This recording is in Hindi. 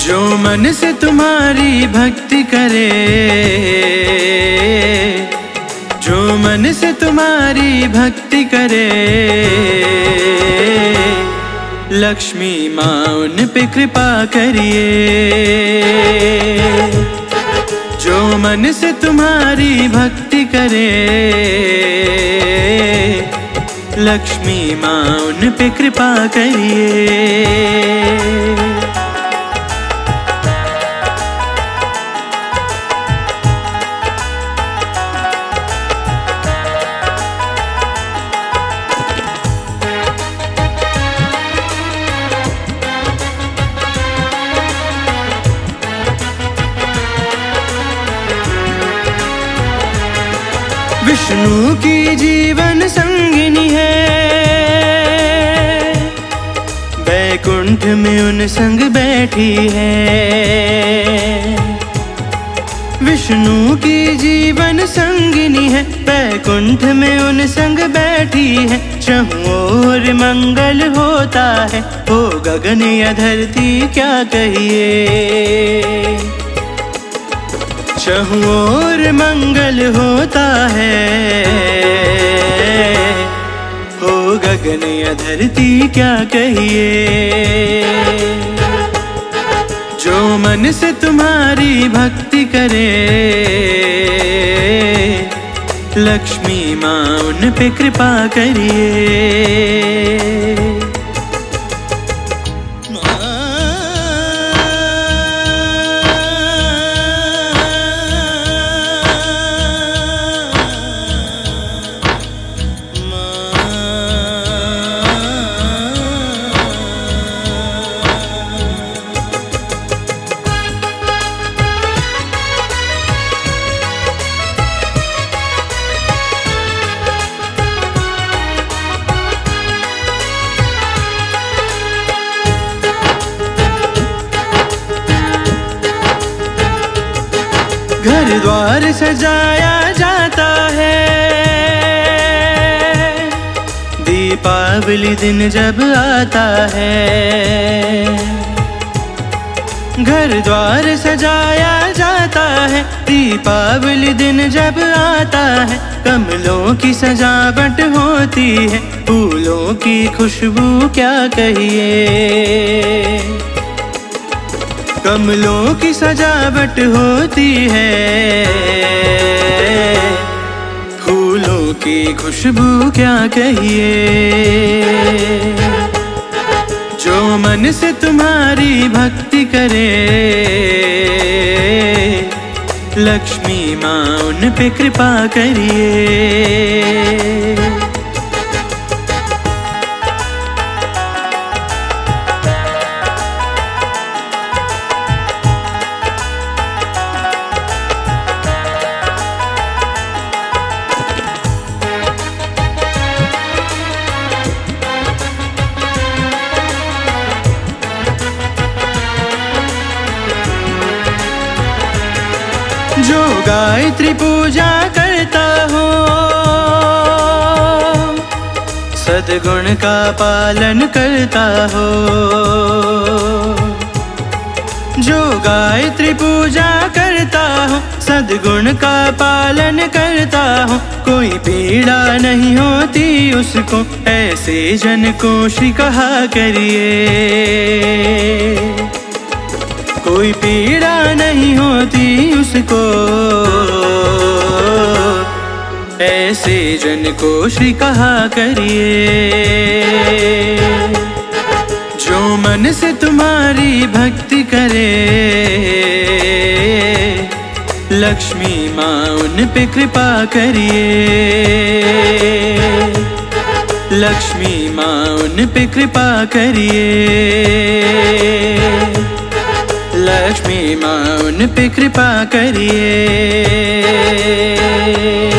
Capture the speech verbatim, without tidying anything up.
जो मन से तुम्हारी भक्ति करे, जो मन से तुम्हारी भक्ति करे, लक्ष्मी माँ उन पे कृपा करिए। जो मन से तुम्हारी भक्ति करे, लक्ष्मी माँ उन पे कृपा करिए। विष्णु की जीवन संगिनी है, बैकुंठ में उन संग बैठी है। विष्णु की जीवन संगिनी है, बैकुंठ में उन संग बैठी है। चहुं ओर मंगल होता है, हो गगन या धरती क्या कहिए। चहुं ओर मंगल होता है, हो गगन या धरती क्या कहिए। जो मन से तुम्हारी भक्ति करे, लक्ष्मी माँ उन पे कृपा करिए। घर द्वार सजाया जाता है, दीपावली दिन जब आता है। घर द्वार सजाया जाता है, दीपावली दिन जब आता है। कमलों की सजावट होती है, फूलों की खुशबू क्या कहिए। कमलों की सजावट होती है, फूलों की खुशबू क्या कहिए। जो मन से तुम्हारी भक्ति करे, लक्ष्मी माँ उन पे कृपा करिए। जो गायत्री पूजा करता हो, सद्गुण का पालन करता हो। जो गायत्री पूजा करता हो, सद्गुण का पालन करता हो, कोई पीड़ा नहीं होती उसको, ऐसे जन को श्री कहा करिए। कोई पीड़ा नहीं होती उसको, ऐसे जन को श्री कहा करिए। जो मन से तुम्हारी भक्ति करे, लक्ष्मी माँ उन पे कृपा करिए। लक्ष्मी माँ उन पे कृपा करिए। लक्ष्मी माँ उन पे कृपा करिए।